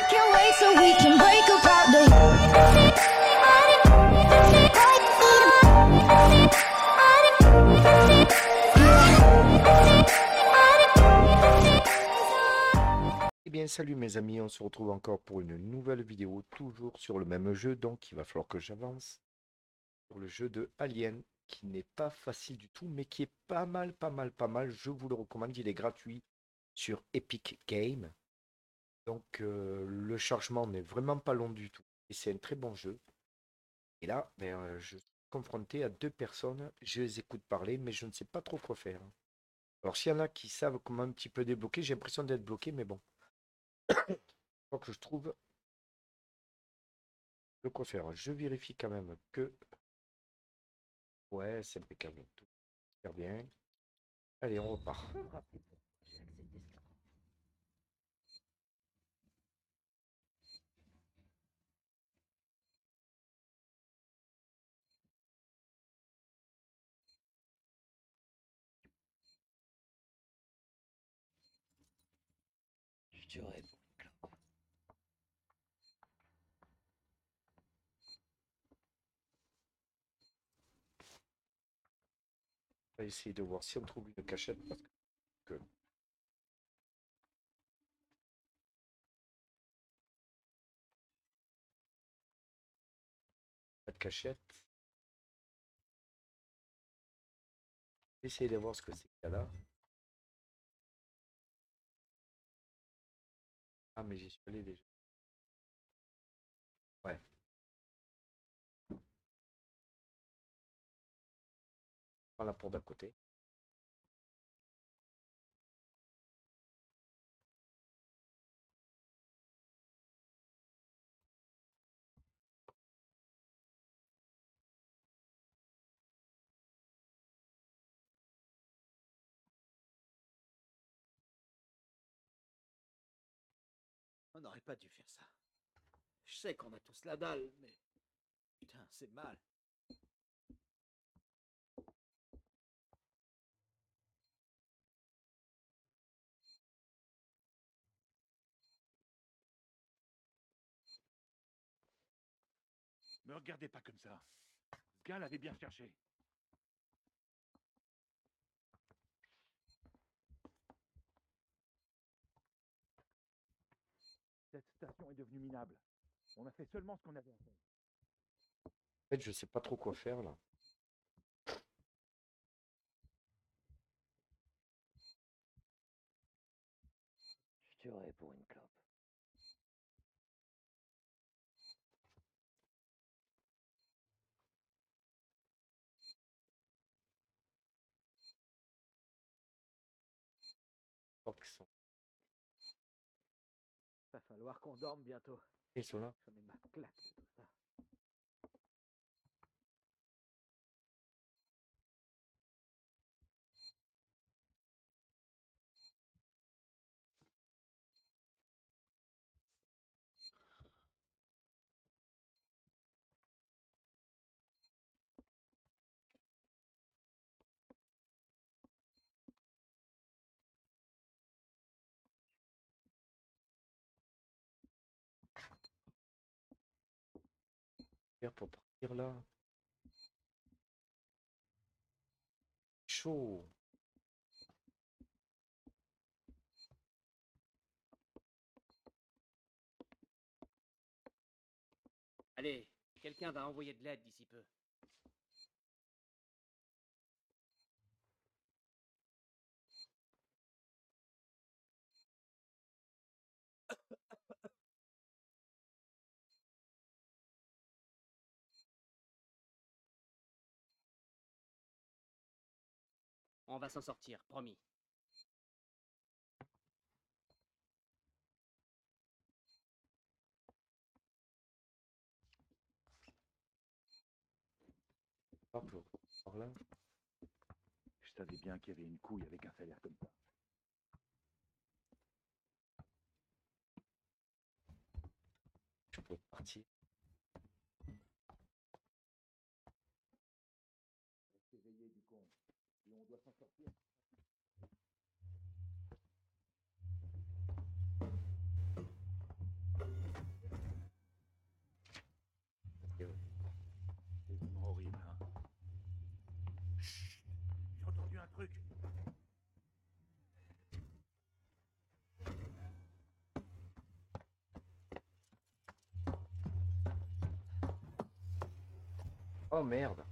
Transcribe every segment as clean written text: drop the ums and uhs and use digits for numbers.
can't wait so we can break apart the Eh bien, salut mes amis, on se retrouve encore pour une nouvelle vidéo, toujours sur le même jeu, donc il va falloir que j'avance sur le jeu de Alien, qui n'est pas facile du tout, mais qui est pas mal, pas mal, pas mal. Je vous le recommande, il est gratuit sur Epic Games. Donc le chargement n'est vraiment pas long du tout, et c'est un très bon jeu. Et là, je suis confronté à deux personnes, je les écoute parler, mais je ne sais pas trop quoi faire. Alors s'il y en a qui savent comment un petit peu débloquer, j'ai l'impression d'être bloqué, mais bon, il faut que je trouve de quoi faire. Je vérifie quand même que... Ouais, c'est impeccable. Tout super bien. Allez, on repart. Je dirais. On va essayer de voir si on trouve une cachette. Parce que... Pas de cachette. Essayer de voir ce que c'est qu'il y a là. Ah, mais j'y suis allé déjà. Ouais. Prends la porte d'à côté. On n'aurait pas dû faire ça. Je sais qu'on a tous la dalle, mais. Putain, c'est mal. Me regardez pas comme ça. Ce gars l'avait bien cherché. Cette station est devenue minable. On a fait seulement ce qu'on avait à faire. En fait, je sais pas trop quoi faire là. Je dirais pour une clope. Je crois qu'ils sont... Va falloir qu'on dorme bientôt. Ils sont là. J'en ai ma claque de tout ça. Faire pour partir là. Chaud. Allez, quelqu'un va envoyer de l'aide d'ici peu. On va s'en sortir, promis. Par là. Je savais bien qu'il y avait une couille avec un salaire comme ça. Je peux partir. Reste éveillé du con. Et on doit s'en sortir. Oh merde.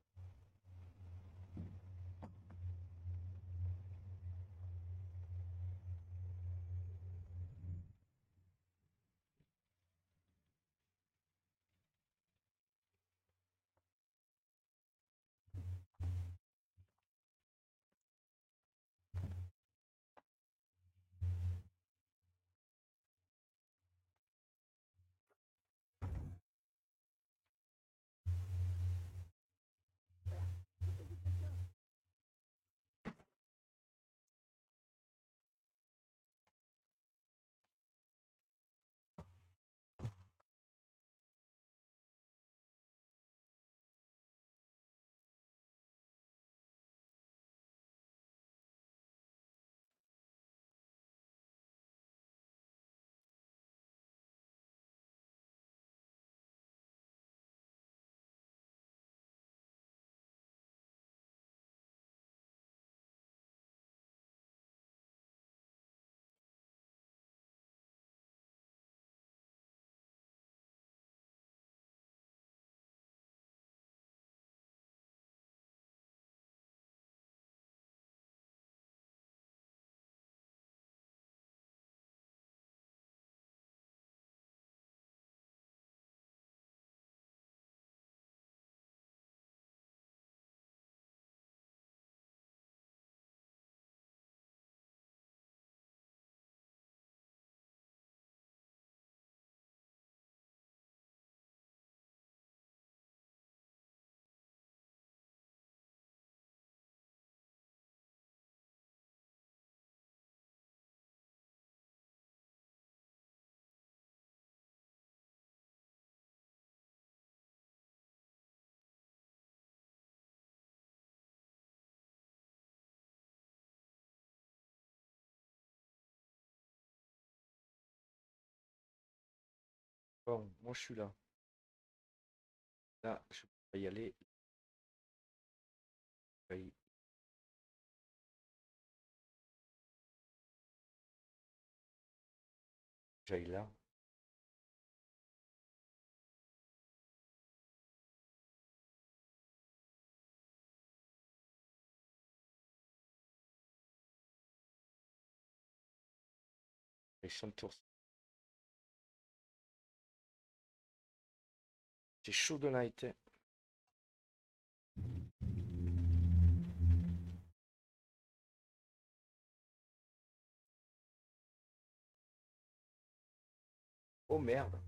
Bon, moi je suis là. Là, je peux y aller. Oui. J'aille là. Les champs de tours. C'est chaud de night. Oh merde.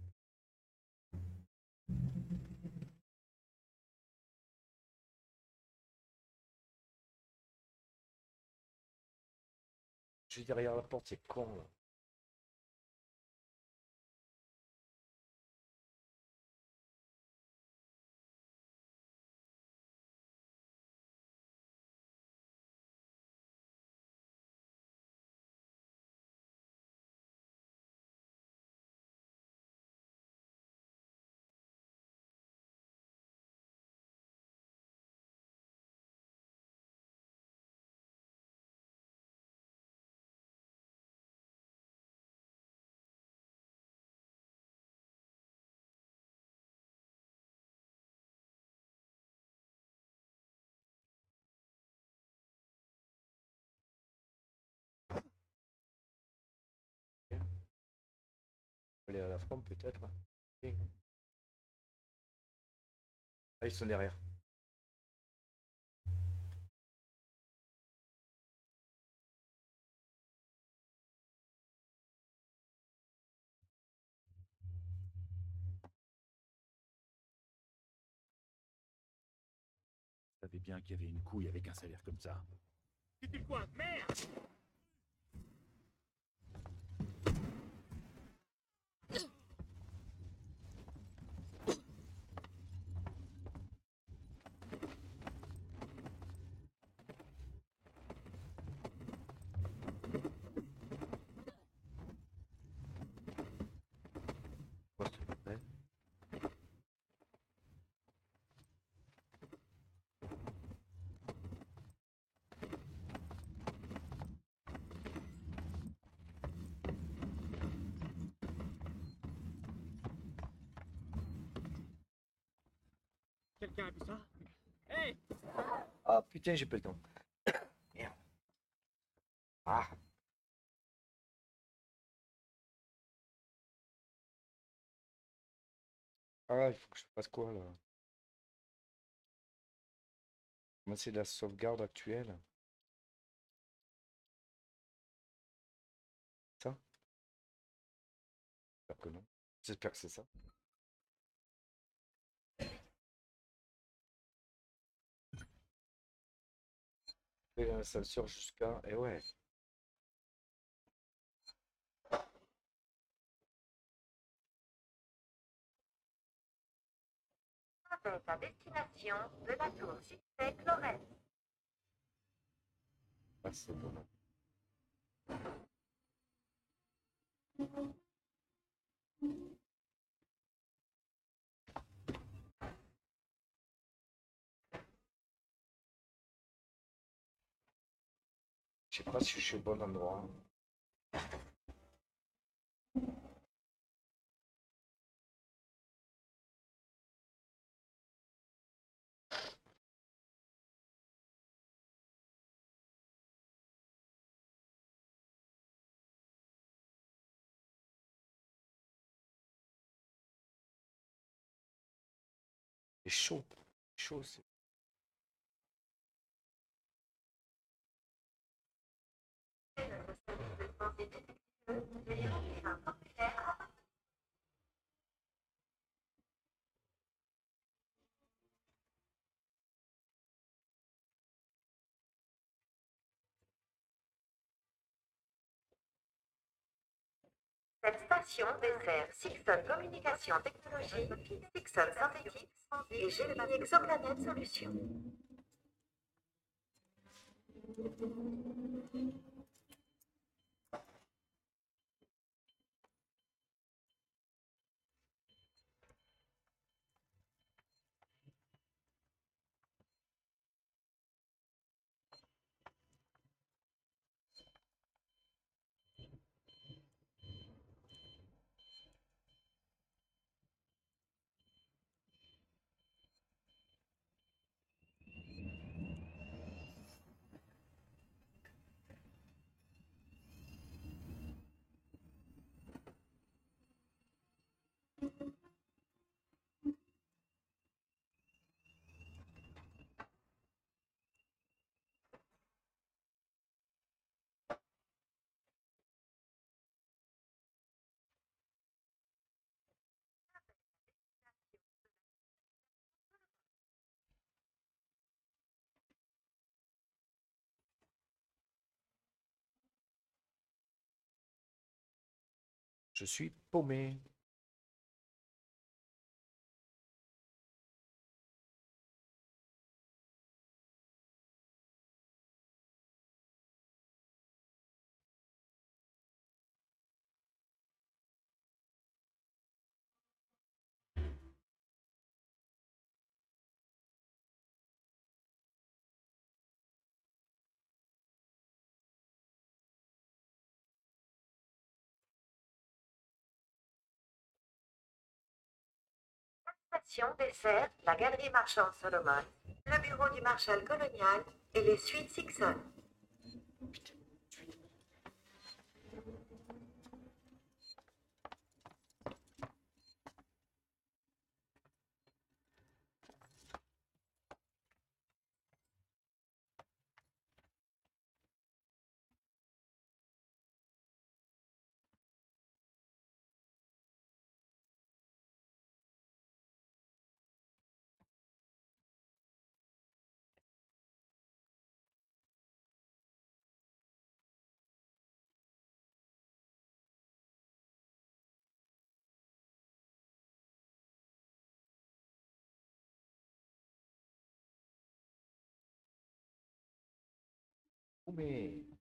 Je suis derrière la porte, c'est con là. Aller à la front peut-être. Ok. Ah, ils sont derrière. Je savais bien qu'il y avait une couille avec un salaire comme ça. C'était quoi? Merde! Moi, s'il te plaît. Quelqu'un a vu ça? Hé! Ah putain, j'ai pas le temps. Merde. Ah. Ah, il faut que je fasse quoi là? Moi, c'est la sauvegarde actuelle. Ça? J'espère que non. J'espère que c'est ça. Et ça sort jusqu'à. Et ouais. Avec à destination de la tour Sixtec-Lorraine. Ah, c'est bon. Je sais pas si je suis au bon endroit. C'est chaud. Chaud, c'est. Cette station dessert Sixon Communication Technologie, Sixon Synthétique et Gemini Exoplanète Solutions. Je suis paumé. Station dessert la galerie marchande Solomon, le bureau du marshal colonial et les suites Sixon. Paumé.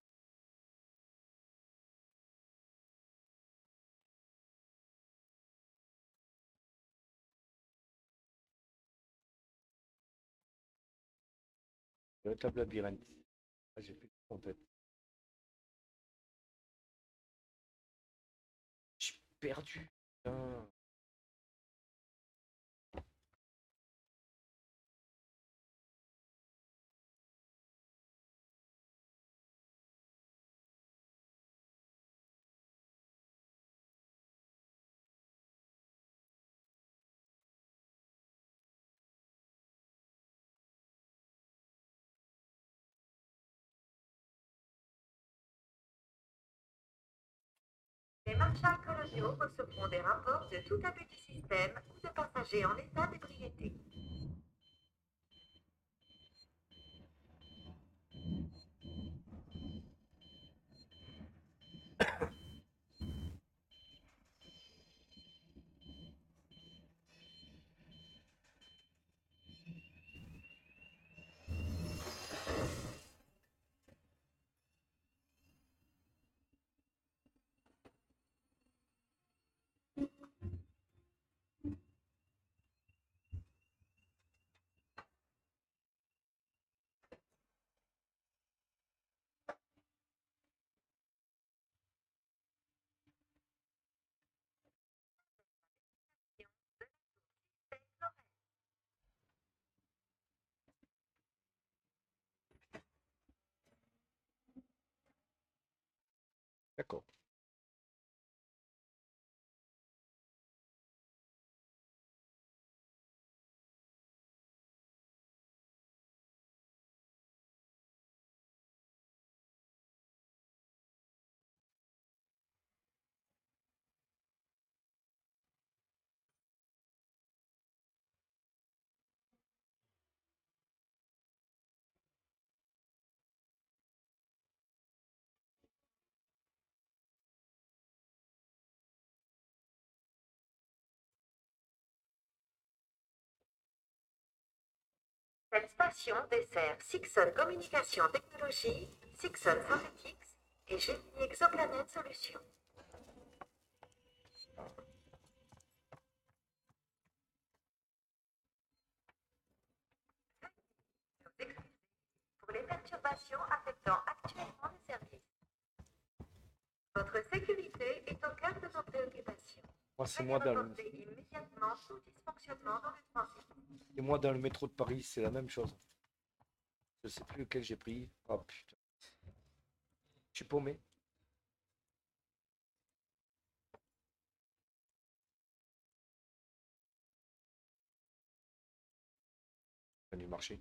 Le table labyrinthe. Ah, j'ai plus en tête. Je suis perdu. Putain. marshals coloniaux recevront des rapports de tout abus du système ou de passagers en état d'ébriété. D'accord. Cette station dessert Sixon Communication Technologies, Sixon Forensics et Génie Exoplanète Solutions. Pour les perturbations affectant actuellement le service. Votre sécurité est au cœur de nos préoccupations. Moi, c'est Veuillez moi dans le... reporter immédiatement tout dysfonctionnement dans le transit. Et moi, dans le métro de Paris, c'est la même chose. Je sais plus lequel j'ai pris. Oh putain. Je suis paumé. Ça a dû marcher.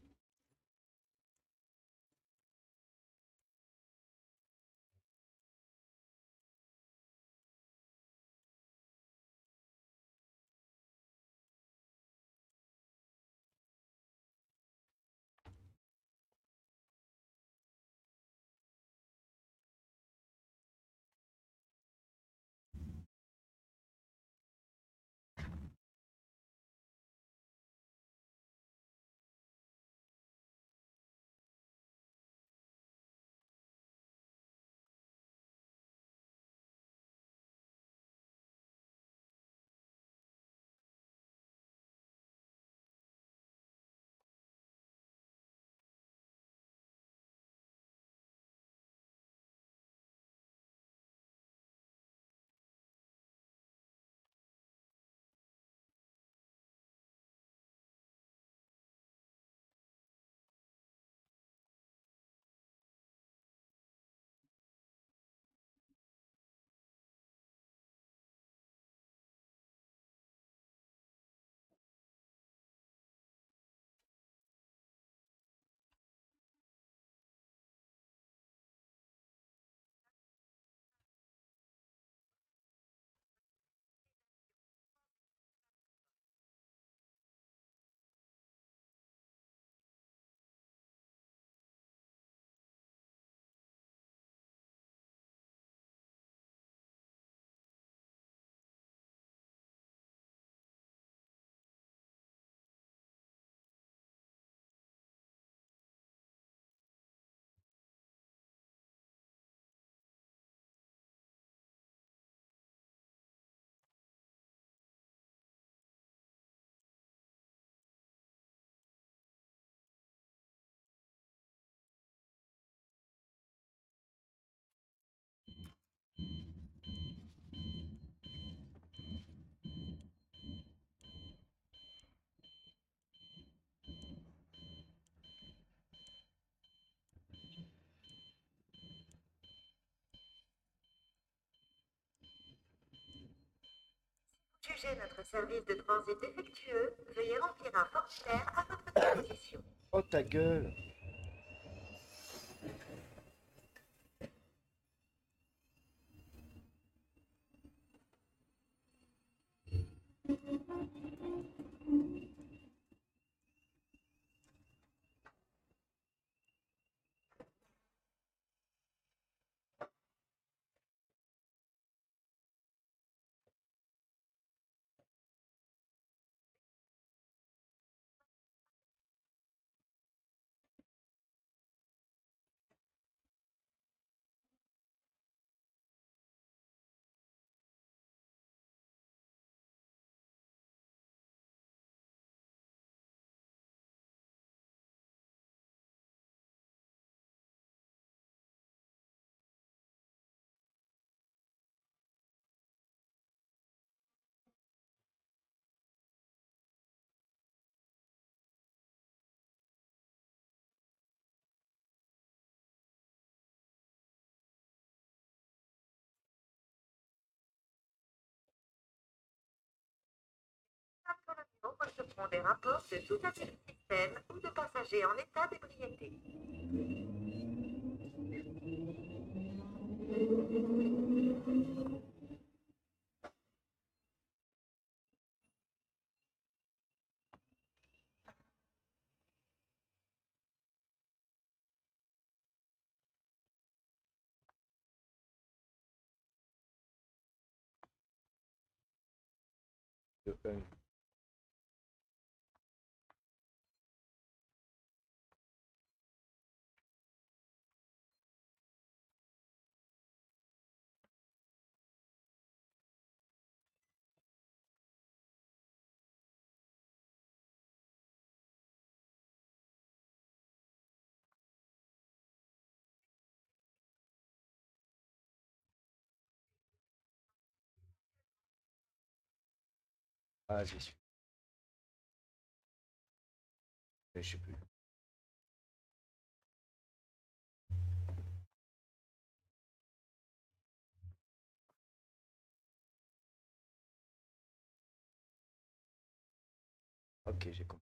Jugez notre service de transit défectueux, veuillez remplir un formulaire à votre disposition. Oh ta gueule. coloniaux recevront des rapports de sous-avis du système ou de passagers en état d'ébriété. De 1. Ah, j'y suis. Je sais plus. Ok, j'ai compris.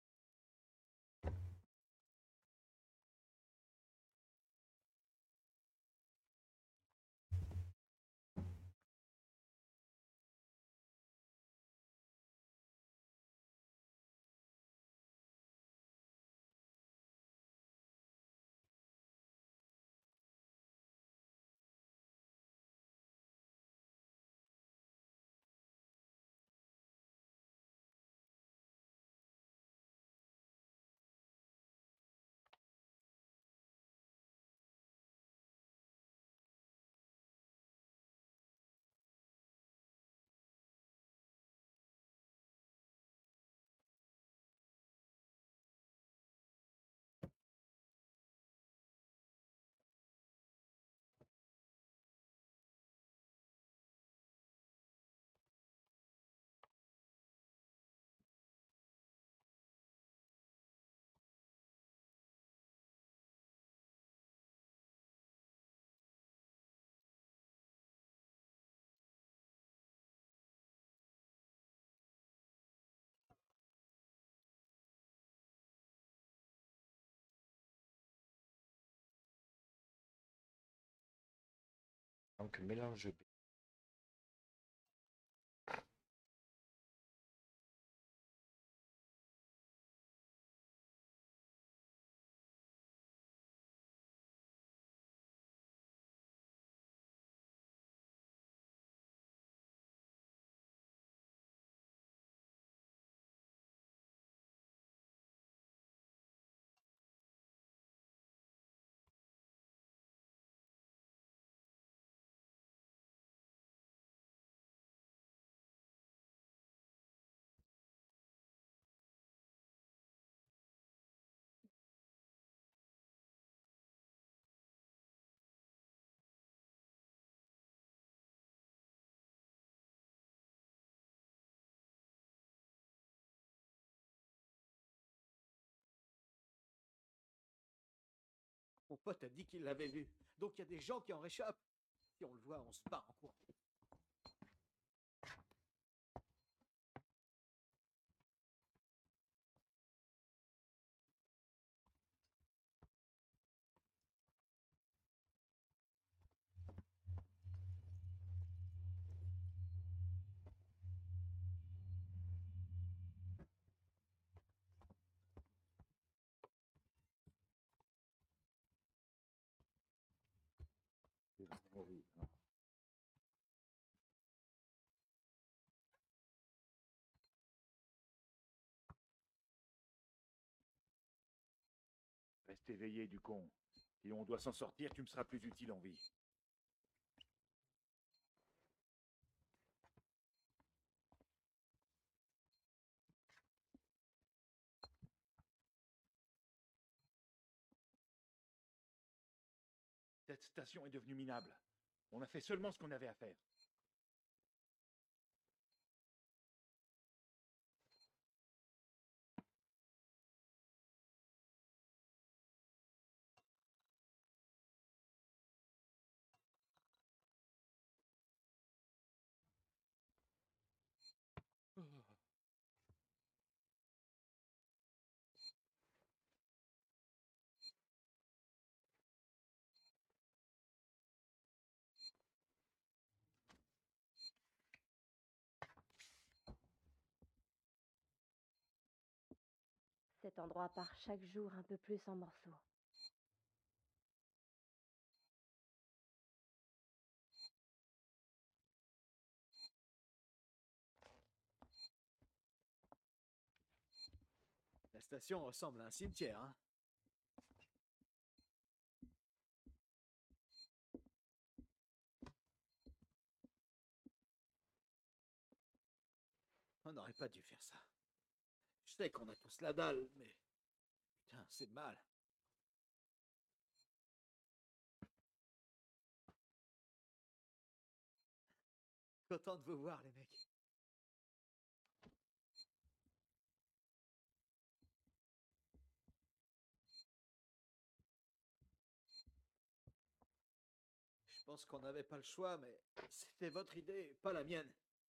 Donc, mélange B. Mon pote a dit qu'il l'avait vu. Donc il y a des gens qui en réchappent. Si on le voit, on se barre en courant. C'est vraiment horrible, hein. Reste éveillé, du con. Si on doit s'en sortir, tu me seras plus utile en vie. Cette station est devenue minable. On a fait seulement ce qu'on avait à faire. Cet endroit part chaque jour un peu plus en morceaux. La station ressemble à un cimetière, hein. On n'aurait pas dû faire ça. Je sais qu'on a tous la dalle, mais... Putain, c'est mal. Content de vous voir, les mecs. Je pense qu'on n'avait pas le choix, mais c'était votre idée, pas la mienne.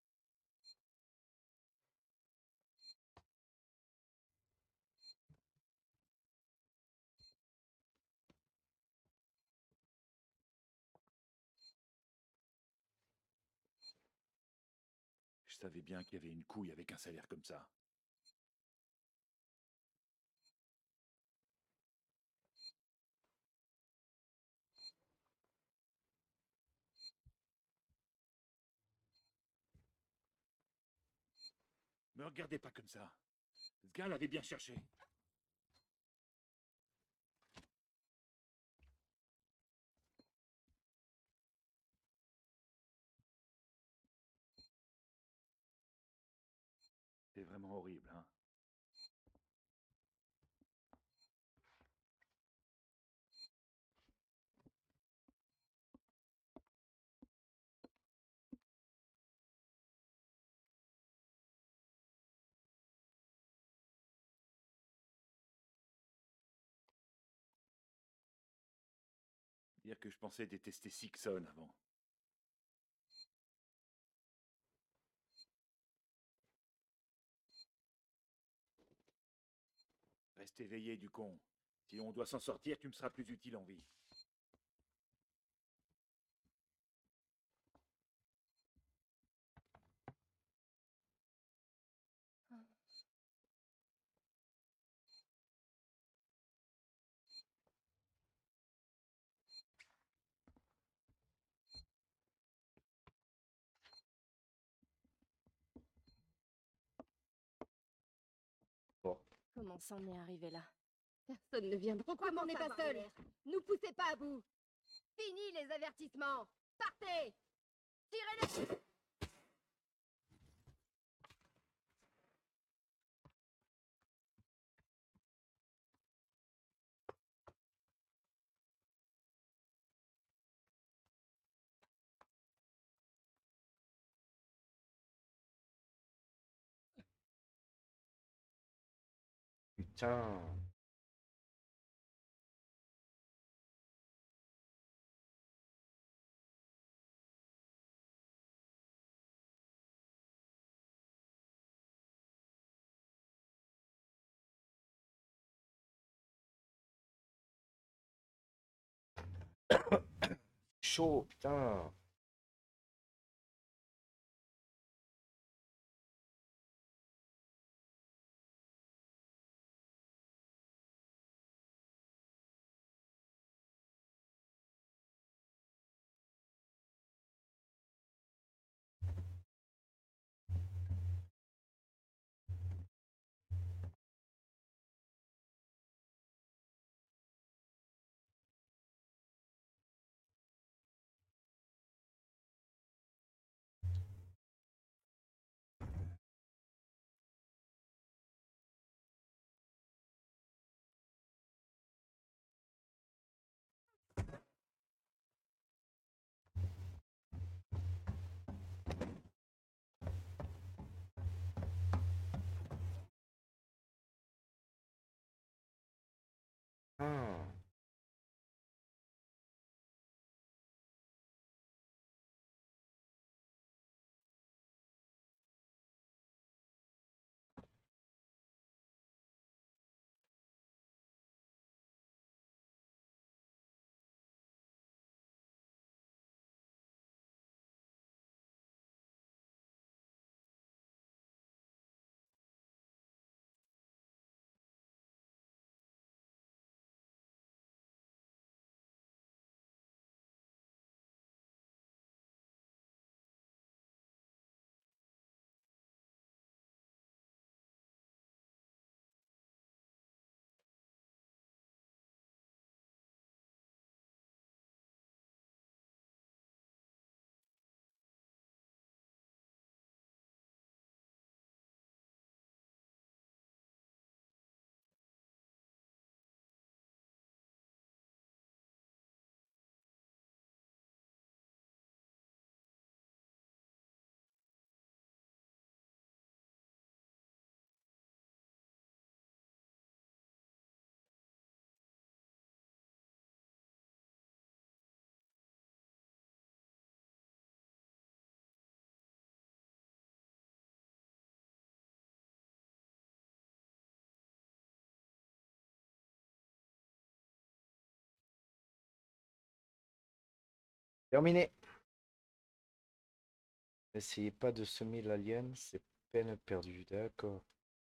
Je savais bien qu'il y avait une couille avec un salaire comme ça. Me regardez pas comme ça. Ce gars l'avait bien cherché. C'est vraiment horrible, hein. Dire que je pensais détester Sixon avant. Reste éveillé, du con. Si on doit s'en sortir, tu me seras plus utile en vie. Bon, Comment ça en est arrivé là? Personne ne viendra. Pourquoi on n'est pas seul? Nous poussez pas à bout. Fini les avertissements. Partez. Tirez-les. putain. Chaud, putain. Terminé. N'essayez pas de semer l'alien, c'est peine perdue. D'accord.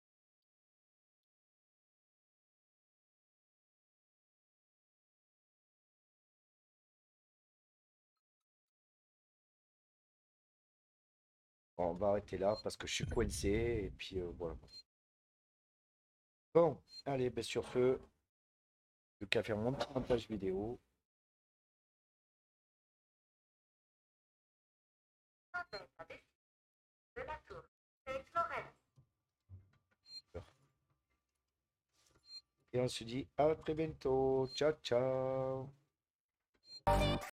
Bon, on va arrêter là parce que je suis coincé et puis voilà. Bon, allez, ben sur ce, plus qu'à faire mon petit montage vidéo. Appel à destination de la tour Saint-Florence. Et on se dit à très bientôt. Ciao, ciao.